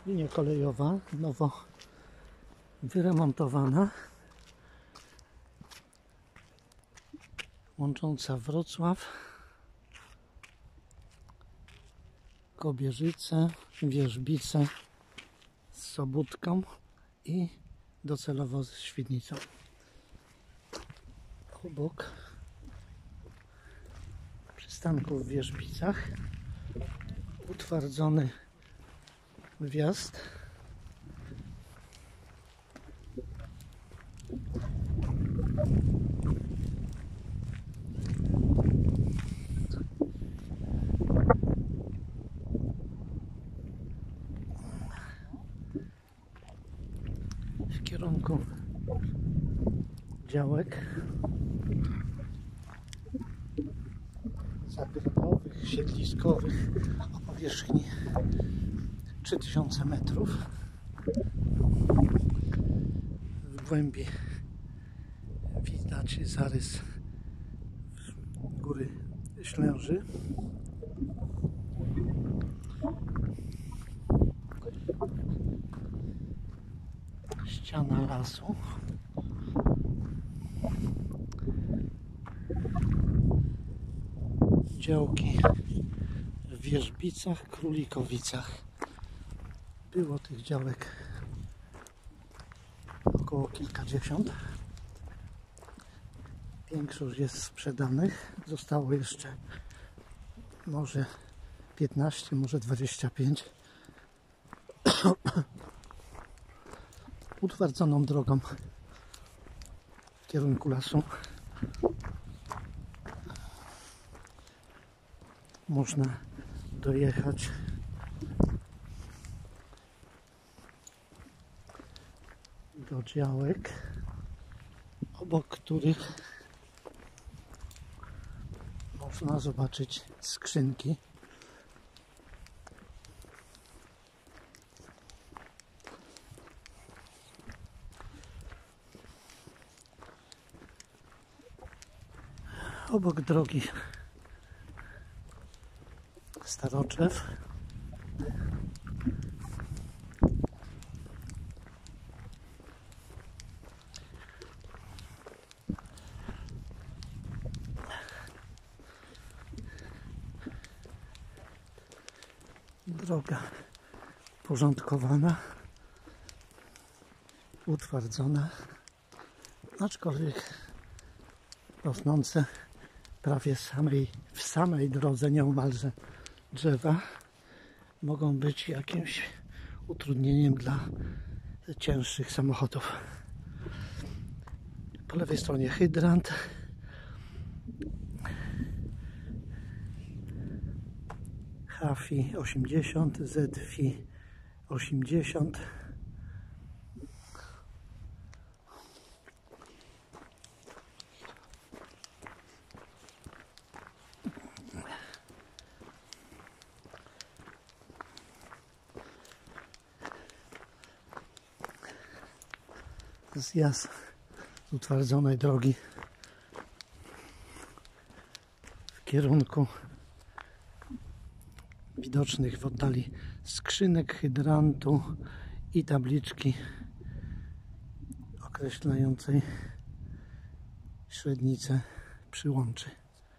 Linia kolejowa, nowo wyremontowana, łącząca Wrocław, Kobierzyce, Wierzbice z Sobótką i docelowo z Świdnicą. Obok przystanku w Wierzbicach utwardzony wjazd w kierunku działek zabytkowych, siedliskowych o powierzchni 3000 metrów. W głębi widać zarys góry Ślęży. Ściana lasu. Działki w Wierzbicach, Królikowicach. Było tych działek około kilkadziesiąt. Większość jest sprzedanych. Zostało jeszcze może 15, może 25. Utwardzoną drogą w kierunku lasu można dojechać do działek, obok których można zobaczyć skrzynki. Obok drogi Staroczew. Droga porządkowana, utwardzona, aczkolwiek rosnące prawie w samej drodze nieomalże drzewa mogą być jakimś utrudnieniem dla cięższych samochodów. Po lewej stronie hydrant. HFI 80, ZFI 80. Zjazd z utwardzonej drogi w kierunku widocznych w oddali skrzynek hydrantu i tabliczki określającej średnicę przyłączy.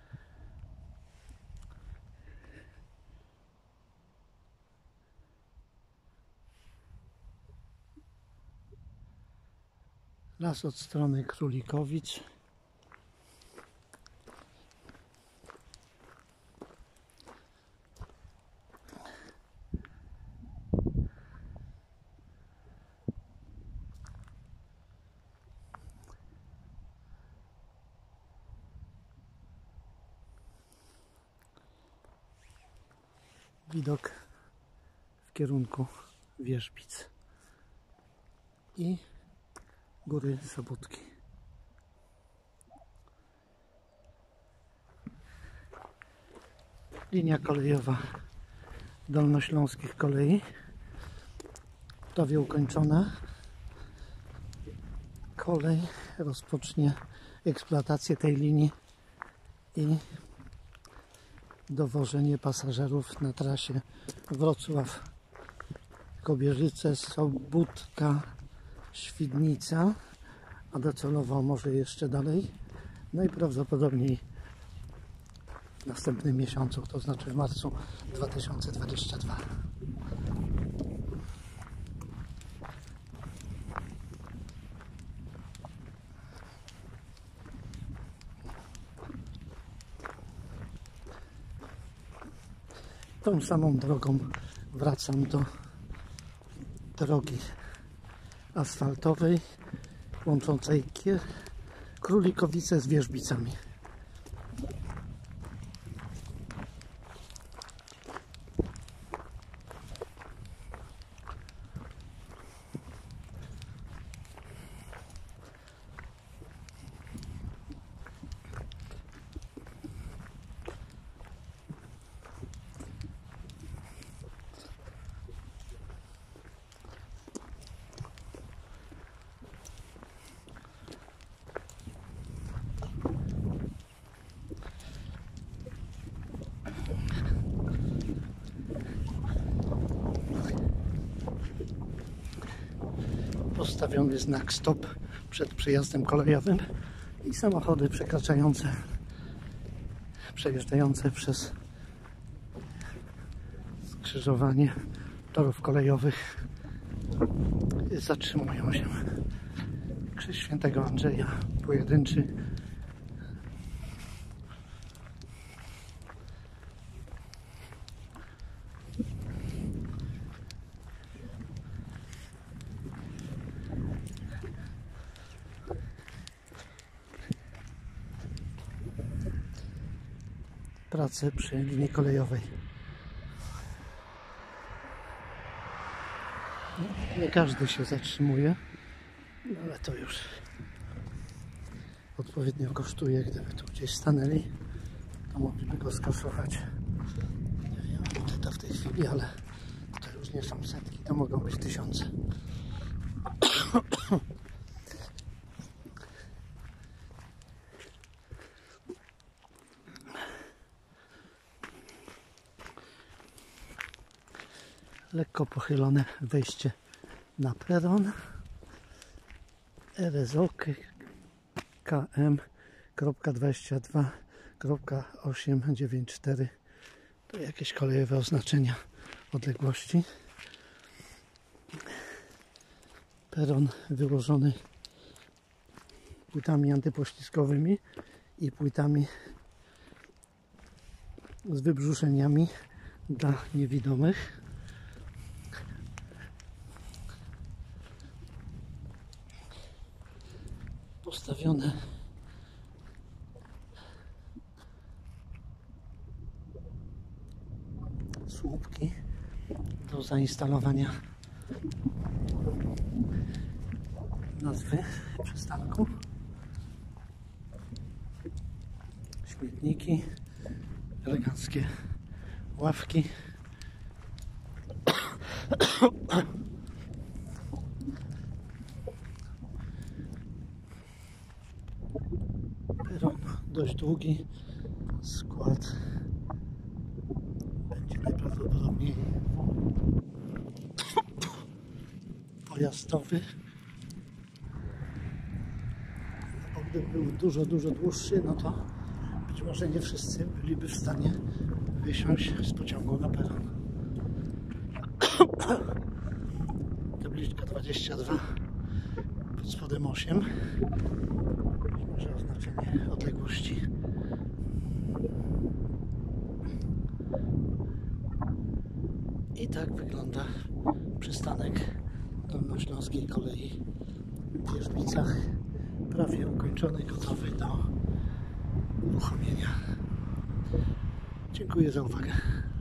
Las od strony Królikowic. Widok w kierunku Wierzbic i góry Sobótki. Linia kolejowa Dolnośląskich Kolei prawie ukończona. Kolej rozpocznie eksploatację tej linii i dowożenie pasażerów na trasie Wrocław Kobierzyce, Sobótka, Świdnica, a docelowo może jeszcze dalej. Najprawdopodobniej w następnym miesiącu, to znaczy w marcu 2022. Tą samą drogą wracam do drogi asfaltowej łączącej Królikowice z Wierzbicami. Postawiony znak stop przed przejazdem kolejowym i samochody przejeżdżające przez skrzyżowanie torów kolejowych zatrzymują się. Krzyż Świętego Andrzeja pojedynczy. Prace przy linii kolejowej. Nie każdy się zatrzymuje, ale to już odpowiednio kosztuje. Gdyby tu gdzieś stanęli, to mogliby go skasować. Nie wiem, to w tej chwili, ale to już nie są setki, to mogą być tysiące. Lekko pochylone wejście na peron. RSO KM.22.894 to jakieś kolejowe oznaczenia odległości. Peron wyłożony płytami antypoślizgowymi i płytami z wybrzuszeniami dla niewidomych. Postawione słupki do zainstalowania nazwy przystanku. Śmietniki, eleganckie ławki. Peron dość długi, skład będzie najprawdopodobniej pojazdowy, bo gdyby był dużo dłuższy, no to być może nie wszyscy byliby w stanie wysiąść z pociągu na peron. Tabliczka 22, pod spodem 8. Może oznaczenie odległości. I tak wygląda przystanek Dolnośląskiej Kolei w Wierzbicach. Prawie ukończony, gotowy do uruchomienia. Dziękuję za uwagę.